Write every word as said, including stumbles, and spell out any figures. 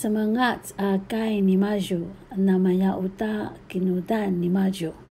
semangat uh, kai ni maju, namanya uta kinudan ni maju.